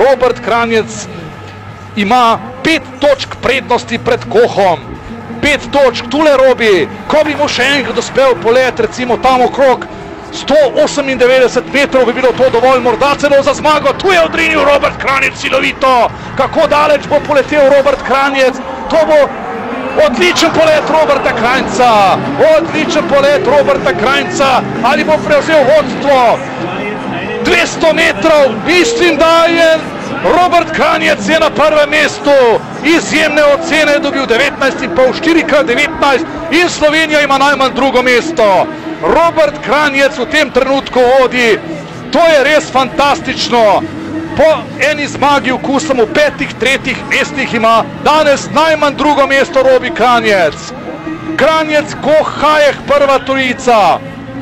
Robert Kranjec ima 5 točk prednosti pred Kohom. 5 točk, tule Robi, ko bi mu še enkrat uspel polet, recimo tam okrog 198 metrov, bi bilo to dovolj, morda celo za zmago. Tu je odrinil Robert Kranjec silovito. Kako daleč bo poletel Robert Kranjec? To bo odličen polet Roberta Kranjca. Odličen polet Roberta Kranjca. Ali bo prevzel vodstvo? 200 metrov, mislim, da je Robert Kranjec je na prvem mestu. Izjemne ocene je dobil 19,5, 4x19 in Slovenija ima najmanj drugo mesto. Robert Kranjec v tem trenutku vodi. To je res fantastično. Po eni zmagi v Kusamu, 5 tretjih mestih ima danes najmanj drugo mesto Robi Kranjec. Kranjec, Koh, Hayek, prva trojica.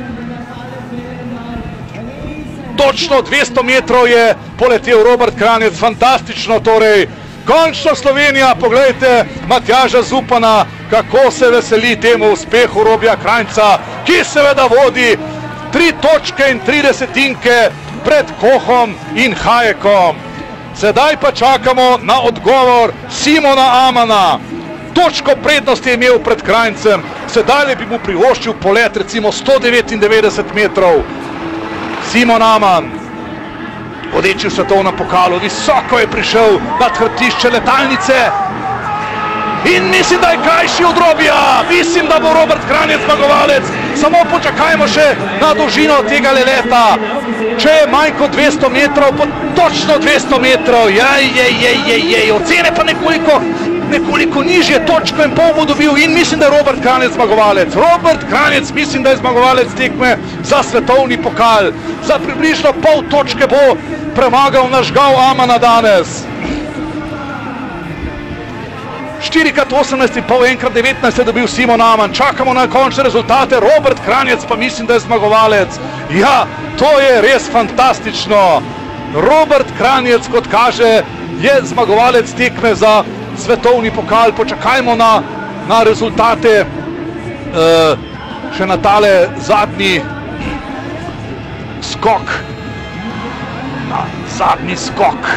Točno 200 metrov je poletel Robert Kranjec, fantastično torej. Končno Slovenija, poglejte Matjaža Zupana, kako se veseli temu uspehu Robija Kranjca, ki seveda vodi 3 točke in 3 desetinke pred Kohom in Hayekom. Sedaj pa čakamo na odgovor Simona Amana. Točko prednosti je imel pred Kranjcem, sedaj bi mu privoščil polet recimo 199 metrov. Simon Aman, vodeči v svetovnem pokalu, visoko je prišel nad hrbtišče letalnice in mislim, da je krajši od Robija. Mislim, da bo Robert Kranjec zmagovalec. Samo počakajmo še na dolžino tega leta. Če je manj kot 200 metrov, pa točno 200 metrov. Ocene pa nekoliko nižje, točko in pol bo dobil in mislim, da je Robert Kranjec zmagovalec. Robert Kranjec mislim, da je zmagovalec tekme za svetovni pokal. Za približno pol točke bo premagal nažgal Amana danes. 4x18,5, 1x19 je dobil Simon Aman. Čakamo na končne rezultate. Robert Kranjec pa mislim, da je zmagovalec. Ja, to je res fantastično. Robert Kranjec, kot kaže, je zmagovalec tekme za svetovni pokal. Počakajmo na rezultate. Še na tale zadnji skok. Na zadnji skok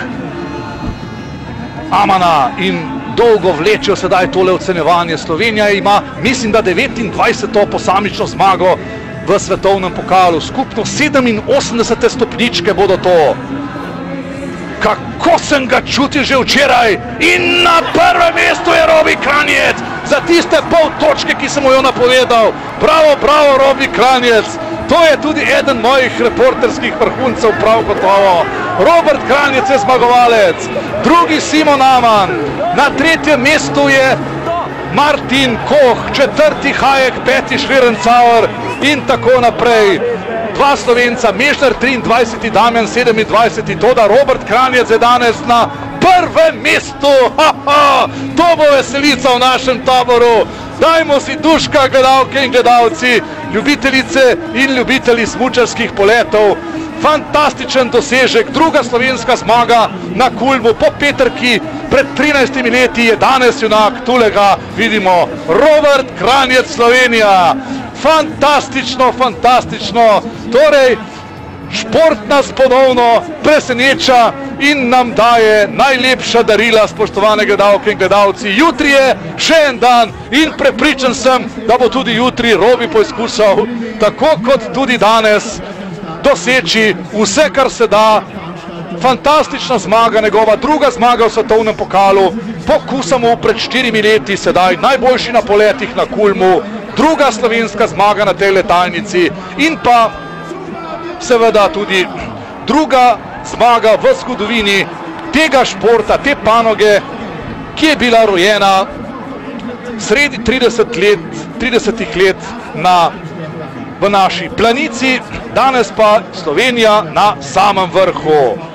Amana in dolgo vlečejo sedaj tole ocenjevanje. Slovenija ima, mislim, da 29. posamično zmago v svetovnem pokalu. Skupno 87 stopničke bodo to. Kako sem ga čutil že včeraj in na prvem mestu je Robi Kranjec. Za tiste pol točke, ki sem mu jo napovedal. Bravo, bravo, Robi Kranjec. To je tudi eden mojih reporterskih vrhuncev, prav gotovo. Robert Kranjec je zmagovalec. Drugi Simon Aman. Na tretjem mestu je Martin Koh, četrti Hayek, peti Švirencauer in tako naprej. Dva Slovenca, Mešner 23, Damjan 27, toda Robert Kranjec je danes na prvem mestu. To bo veselica v našem taboru. Dajmo si duška, gledalke in gledalci, ljubitelice in ljubitelji smučarskih poletov. Fantastičen dosežek, druga slovenska zmaga na Kulmu po Peterki pred 13 leti je danes junak. Tule ga vidimo, Robert Kranjec, Slovenija. Fantastično, fantastično. Torej, šport nas ponovno preseneča in nam daje najlepša darila, spoštovane gledalke in gledalci. Jutri je še en dan in prepričan sem, da bo tudi jutri Robi poizkušal, tako kot tudi danes, doseči vse, kar se da. Fantastična zmaga, njegova druga zmaga v svetovnem pokalu. Po Kusamu pred 4 leti, sedaj najboljši na poletih na Kulmu. Druga slovenska zmaga na tej letalnici in pa seveda tudi druga zmaga v zgodovini tega športa, te panoge, ki je bila rojena sredi 30 let v naši planici, danes pa Slovenija na samem vrhu.